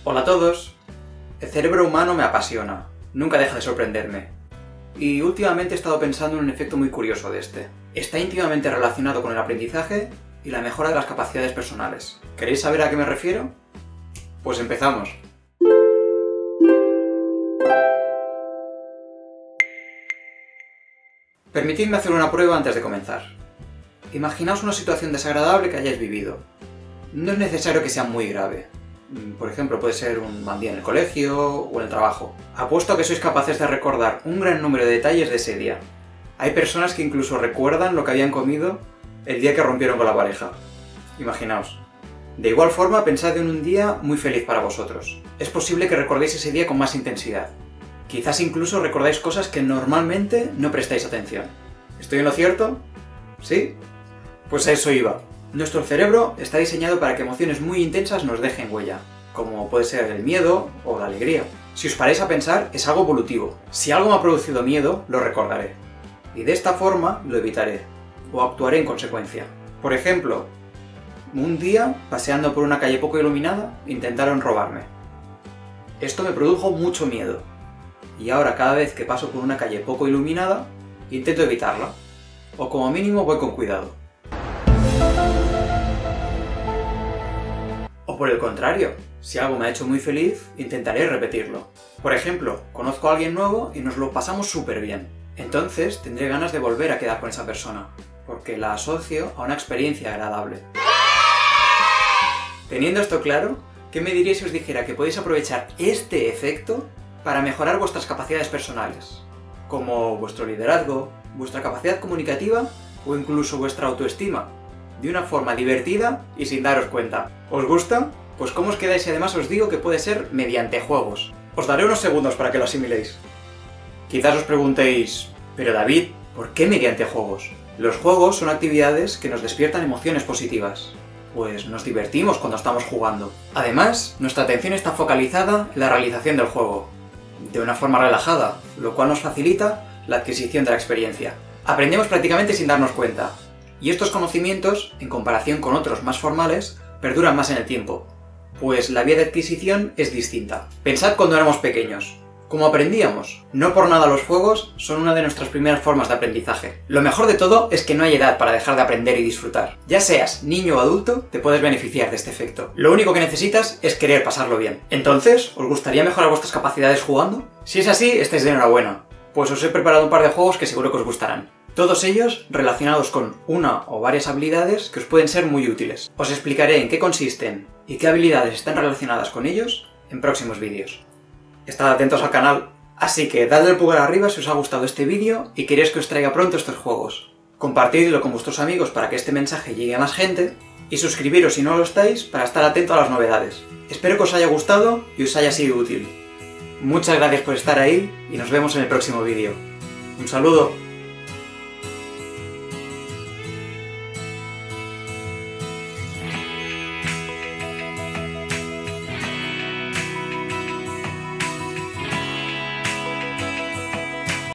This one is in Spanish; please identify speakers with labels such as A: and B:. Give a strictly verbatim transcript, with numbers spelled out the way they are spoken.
A: Hola a todos. El cerebro humano me apasiona, nunca deja de sorprenderme. Y últimamente he estado pensando en un efecto muy curioso de este. Está íntimamente relacionado con el aprendizaje y la mejora de las capacidades personales. ¿Queréis saber a qué me refiero? Pues empezamos. Permitidme hacer una prueba antes de comenzar. Imaginaos una situación desagradable que hayáis vivido. No es necesario que sea muy grave. Por ejemplo, puede ser un mal día en el colegio o en el trabajo. Apuesto a que sois capaces de recordar un gran número de detalles de ese día. Hay personas que incluso recuerdan lo que habían comido el día que rompieron con la pareja. Imaginaos. De igual forma, pensad en un día muy feliz para vosotros. Es posible que recordéis ese día con más intensidad. Quizás incluso recordáis cosas que normalmente no prestáis atención. ¿Estoy en lo cierto? ¿Sí? Pues a eso iba. Nuestro cerebro está diseñado para que emociones muy intensas nos dejen huella, como puede ser el miedo o la alegría. Si os paráis a pensar, es algo evolutivo. Si algo me ha producido miedo, lo recordaré. Y de esta forma lo evitaré, o actuaré en consecuencia. Por ejemplo, un día, paseando por una calle poco iluminada, intentaron robarme. Esto me produjo mucho miedo. Y ahora cada vez que paso por una calle poco iluminada, intento evitarla. O como mínimo voy con cuidado. O por el contrario, si algo me ha hecho muy feliz, intentaré repetirlo. Por ejemplo, conozco a alguien nuevo y nos lo pasamos súper bien. Entonces tendré ganas de volver a quedar con esa persona, porque la asocio a una experiencia agradable. Teniendo esto claro, ¿qué me diríais si os dijera que podéis aprovechar este efecto para mejorar vuestras capacidades personales? Como vuestro liderazgo, vuestra capacidad comunicativa o incluso vuestra autoestima, de una forma divertida y sin daros cuenta. ¿Os gusta? Pues ¿cómo os quedáis? Y además os digo que puede ser mediante juegos. Os daré unos segundos para que lo asimiléis. Quizás os preguntéis, pero David, ¿por qué mediante juegos? Los juegos son actividades que nos despiertan emociones positivas. Pues nos divertimos cuando estamos jugando. Además, nuestra atención está focalizada en la realización del juego, de una forma relajada, lo cual nos facilita la adquisición de la experiencia. Aprendemos prácticamente sin darnos cuenta. Y estos conocimientos, en comparación con otros más formales, perduran más en el tiempo, pues la vía de adquisición es distinta. Pensad cuando éramos pequeños. ¿Cómo aprendíamos? No por nada los juegos son una de nuestras primeras formas de aprendizaje. Lo mejor de todo es que no hay edad para dejar de aprender y disfrutar. Ya seas niño o adulto, te puedes beneficiar de este efecto. Lo único que necesitas es querer pasarlo bien. Entonces, ¿os gustaría mejorar vuestras capacidades jugando? Si es así, estáis de enhorabuena, pues os he preparado un par de juegos que seguro que os gustarán. Todos ellos relacionados con una o varias habilidades que os pueden ser muy útiles. Os explicaré en qué consisten y qué habilidades están relacionadas con ellos en próximos vídeos. Estad atentos al canal, así que dadle el pulgar arriba si os ha gustado este vídeo y queréis que os traiga pronto estos juegos. Compartidlo con vuestros amigos para que este mensaje llegue a más gente y suscribiros si no lo estáis para estar atento a las novedades. Espero que os haya gustado y os haya sido útil. Muchas gracias por estar ahí y nos vemos en el próximo vídeo. Un saludo.